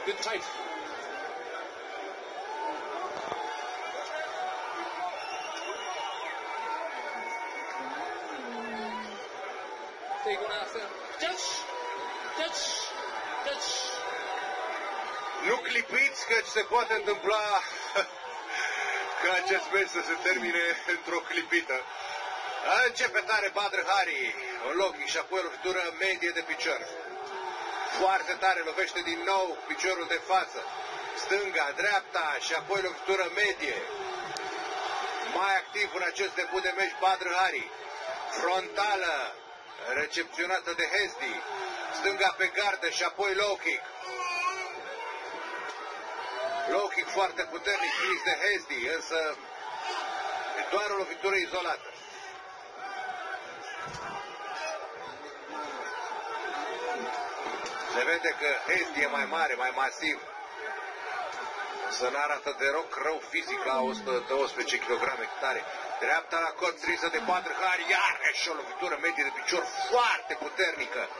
Good tight. Nu clipiți că se poate întâmpla ca acest meci să se termine într-o clipită. Începe tare Badr Hari, un loc și apoi o lovitură medie de picior. Foarte tare, lovește din nou piciorul de față. Stânga, dreapta și apoi lovitură medie. Mai activ în acest debut de meci Badr Hari. Frontală, recepționată de Hezdi. Stânga pe gardă și apoi low kick. Low kick foarte puternic trimis de Hezdi, însă e doar o lovitură izolată. Se vede că Hezdi e mai mare, mai masiv. Să n-arată deloc rău fizic la 112 kg tare. Dreapta la cort trimisă de Badr Hari, iarăși o lovitură medie de picior foarte puternică.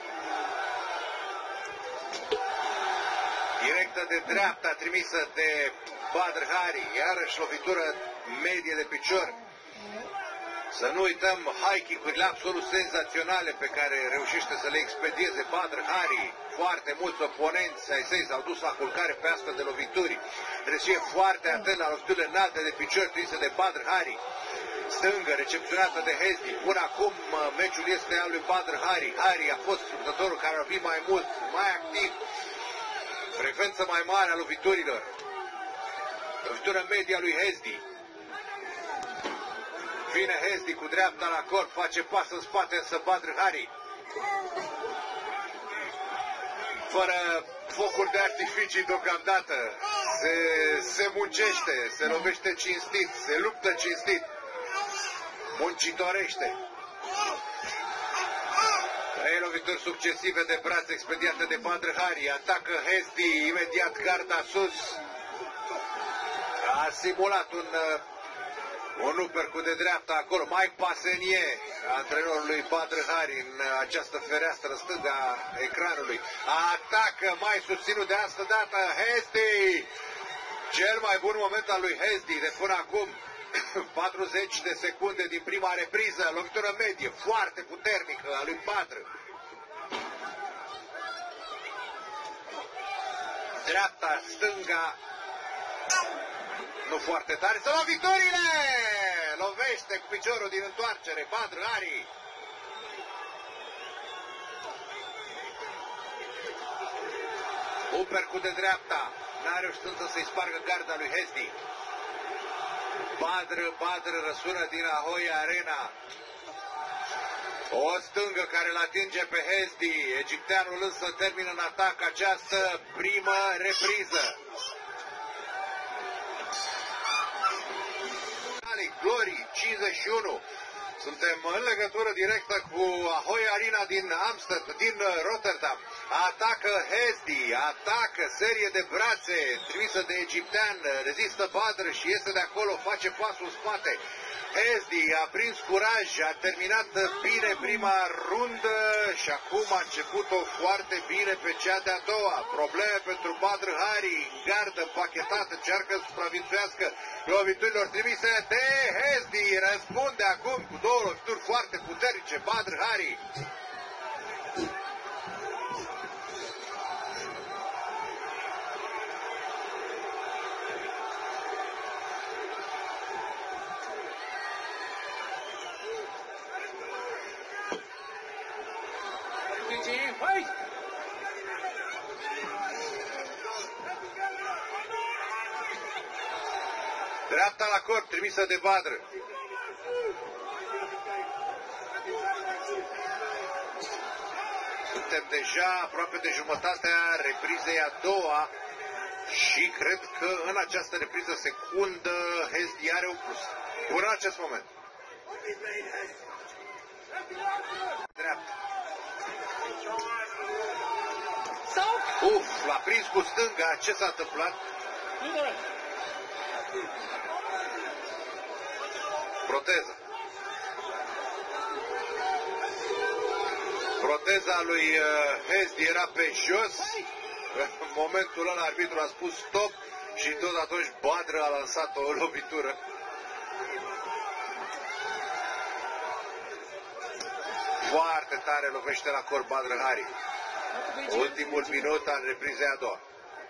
Directă de dreapta trimisă de Badr Hari, iarăși lovitură medie de picior. Să nu uităm high kick-urile absolut senzaționale pe care reușește să le expedieze Badr Hari. Foarte mulți oponenți ai săi s-au dus la culcare pe astfel de lovituri. Trebuie să fie foarte atent la loviturile înalte de picior trimise de Badr Hari. Stângă, recepționată de Hezdi. Până acum meciul este al lui Badr Hari. Hari a fost luptătorul care a lovit mai mult, mai activ. Frecvență mai mare a loviturilor. Lovitură media lui Hezdi. Vine Hezdi cu dreapta la corp, face pas în spate, însă Badr Hari, fără focuri de artificii deocamdată, se muncește, se lovește cinstit, se luptă cinstit, muncitorește. 3 lovituri succesive de braț expediate de Badr Hari. Atacă Hezdi, imediat garda sus. A simulat un uppercut de dreapta acolo. Mike Pasenie, antrenorul lui Badr Hari, în această fereastră stângă a ecranului. Atacă mai susținut de asta dată Hezdi. Cel mai bun moment al lui Hezdi de până acum. 40 de secunde din prima repriză. Lovitură medie, foarte puternică a lui Badr. Dreapta, stânga. Nu foarte tare, să loviturile! Lovește cu piciorul din întoarcere Badr Hari. Uppercut de dreapta. N-a reușit să-i spargă garda lui Hezdi. Badr răsună din Ahoy Arena. O stângă care îl atinge pe Hezdi. Egipteanul însă termină în atac această primă repriză. Glory 51. Suntem în legătură directă cu Ahoy Arena din Rotterdam. Atacă Hezdi, atacă serie de brațe trimisă de egiptean, rezistă Badr și iese de acolo, face pasul în spate. Hezdi a prins curaj, a terminat bine prima rundă și acum a început-o foarte bine pe cea de-a doua. Probleme pentru Badr Hari, în gardă, împachetată, încearcă să supraviețuiască loviturilor trimise de Hezdi. Răspunde acum cu 2 lovituri foarte puternice Badr Hari. Dreapta la corp, trimisă de Badr. Suntem deja aproape de jumătatea reprizei a doua și cred că în această repriză secundă Hezdi are un plus. Până în acest moment. Dreapta. Uf, l-a prins cu stânga. Ce s-a întâmplat? Proteza. Proteza lui Hezdi era pe jos. În momentul ăla arbitru a spus stop și tot atunci Badr a lansat o lovitură. Foarte tare lovește la corp Badr Hari. Ultimul minut al reprizei a doua.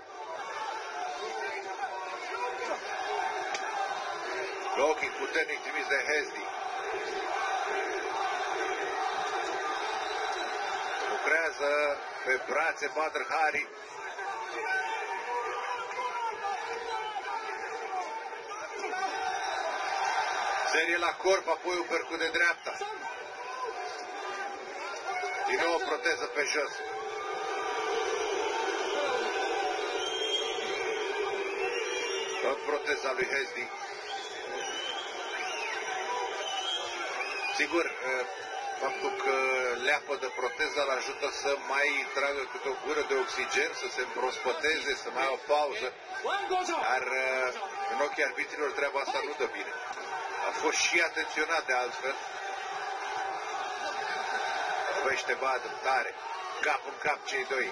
Low kick puternic trimis de Hezdi. Lucrează pe brațe Badr Hari. Serie la corp, apoi uppercut de dreapta. Din nou o proteză pe jos. Tot proteza lui Hezdi. Sigur, faptul că leapă de proteza îl ajută să mai tragă câte o gură de oxigen, să se împrospăteze, să mai au o pauză. Dar în ochii arbitrilor treaba asta nu dă bine. A fost și atenționat de altfel. Lovește Badr, tare. Cap în cap cei doi.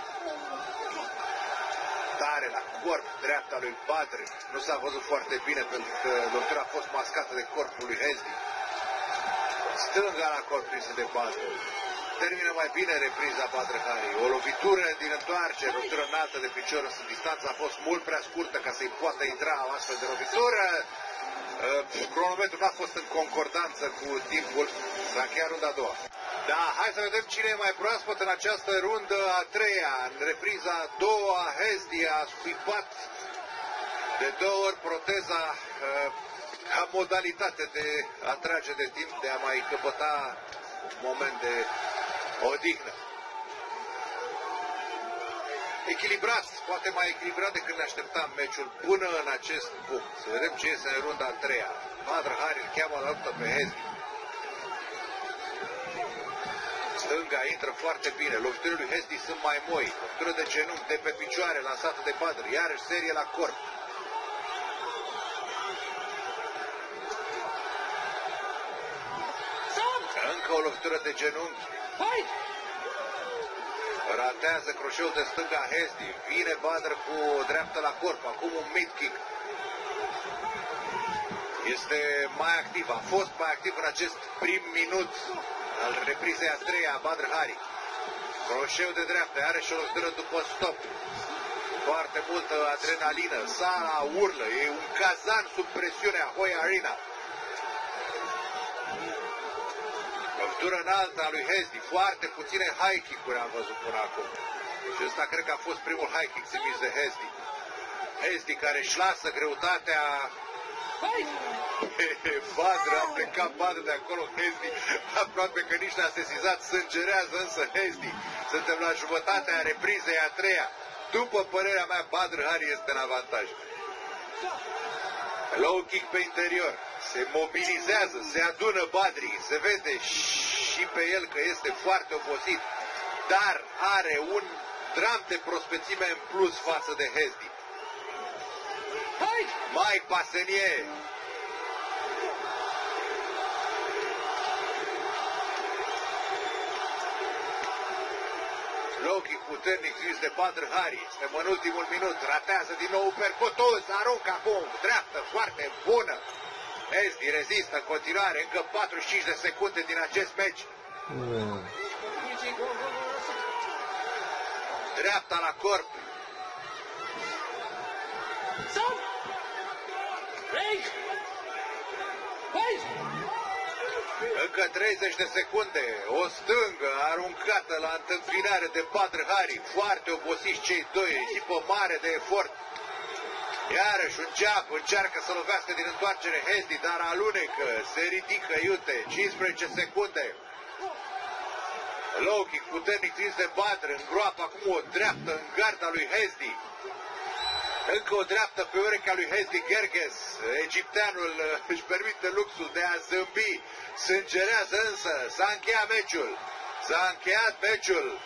Tare la corp, dreapta lui Badr. Nu s-a văzut foarte bine pentru că lovitura a fost mascată de corpul lui Hezdi. Stânga la corp prinsă de Badr. Termină mai bine repriza Badr Hari. O lovitură din întoarcere, lovitură înaltă de picior, însă distanța a fost mult prea scurtă ca să-i poată intra o astfel de lovitură. Cronometrul n-a fost în concordanță cu timpul. S-a încheiat runda a doua. Da, hai să vedem cine e mai proaspăt în această rundă a treia. În repriza a doua, Hezdi a scuipat de două ori proteza ca modalitate de a trage de timp, de a mai căpăta un moment de odihnă. Echilibrat, poate mai echilibrat decât ne așteptam meciul până în acest punct. Să vedem ce este în runda a treia. Badr Hari îl cheamă la luptă pe Hezdi. Stânga intră foarte bine. Loviturile lui Hezdi sunt mai moi. Lovitură de genunchi, de pe picioare, lansată de Badr. Iarăși serie la corp. Încă o lovitură de genunchi. Ratează croșeul de stânga Hezdi. Vine Badr cu dreapta la corp. Acum un mid-kick. Este mai activ. A fost mai activ în acest prim minut al reprizei a treia, Badr Hari. Croșeu de dreapta. Are și o lovitură după stop. Foarte multă adrenalină. Sala urlă. E un cazan sub presiunea Ahoy Arena. Lovitură înaltă a lui Hezdi. Foarte puține high kick-uri am văzut până acum. Și ăsta cred că a fost primul high kick trimis de Hezdi. Hezdi care își lasă greutatea. Badr a plecat Badr de acolo. Hezdi aproape că nici n-a sesizat. Sângerează însă Hezdi. Suntem la jumătatea reprizei a treia. După părerea mea, Badr Hari este în avantaj. Low kick pe interior. Se mobilizează, se adună Badri, se vede și pe el că este foarte obosit, dar are un dram de prospețime în plus față de Hezdi. Mike Pasenier. Low kick puternic trimis de Badr Hari. Suntem în ultimul minut. Ratează din nou percutos. Aruncă acum. Dreaptă foarte bună. Hezdi rezistă în continuare. Încă 45 de secunde din acest meci. Dreapta la corp. Încă 30 de secunde. O stângă aruncată la întâmpinare de Badr Hari. Foarte obosiți cei doi. Echipă mare de efort. Iarăși un jab, încearcă să lovească din întoarcere Hezdi, dar alunecă, se ridică, iute, 15 secunde. Low kick puternic trins de Badr, îngroapă acum o dreaptă în garda lui Hezdi. Încă o dreaptă pe urechea lui Hezdi Gerges. Egipteanul își permite luxul de a zâmbi. Sângerează însă. S-a încheiat meciul. S-a încheiat meciul.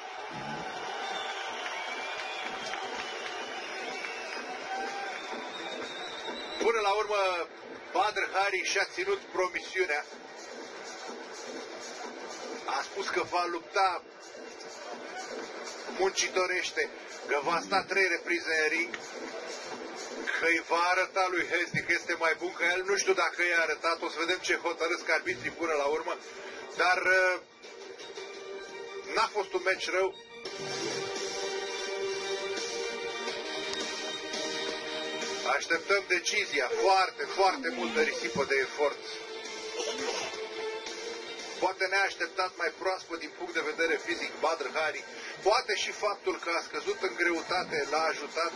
Până la urmă, Badr Hari și-a ținut promisiunea. A spus că va lupta muncitorește. că va sta 3 reprize în ring, că îi va arăta lui Hezdi că este mai bun ca el. Nu știu dacă i-a arătat, o să vedem ce hotărăsc arbitrii până la urmă, dar n-a fost un meci rău. Așteptăm decizia, foarte multă risipă de efort. Poate ne-a așteptat mai proaspăt din punct de vedere fizic Badr Hari, poate și faptul că a scăzut în greutate l-a ajutat.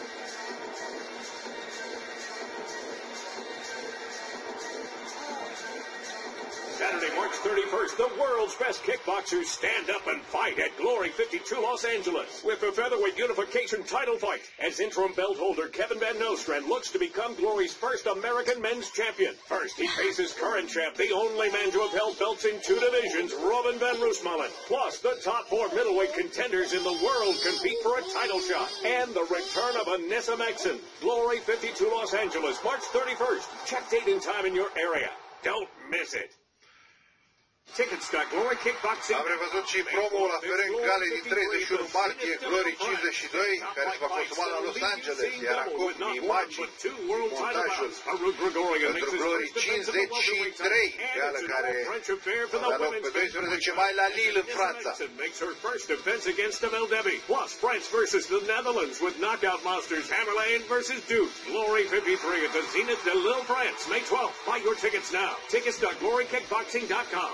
Saturday, March 31st, the world's best kickboxers stand up and fight at Glory 52 Los Angeles with the featherweight unification title fight as interim belt holder Kevin Van Nostrand looks to become Glory's first American men's champion. First, he faces current champ, the only man to have held belts in 2 divisions, Robin Van Roosmalen. Plus, the top 4 middleweight contenders in the world compete for a title shot. And the return of Anissa Maxson. Glory 52 Los Angeles, March 31st. Check date and time in your area. Don't miss it. Am revăzut și promo-ul aferent galei din 31 martie, Glory 52, care se va consuma la Los Angeles, iar acum imagini din montajul pentru Glory 53, gală care va loc pe 12 mai la Lille, în Franța. Plus, France versus the Netherlands with knockout monsters Hammerlane versus Duke. Glory 53 at the Zenith de Lille, France, May 12th. Buy your tickets now. Tickets.glorykickboxing.com.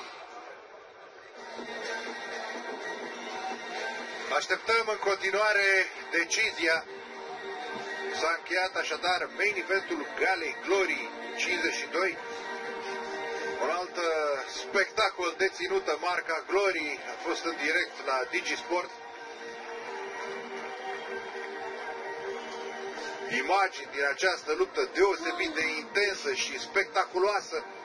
Așteptăm în continuare decizia. S-a încheiat așadar main eventul galei Glory 52. Un alt spectacol deținută, marca Glory, a fost în direct la DigiSport. Imagini din această luptă deosebit de intensă și spectaculoasă.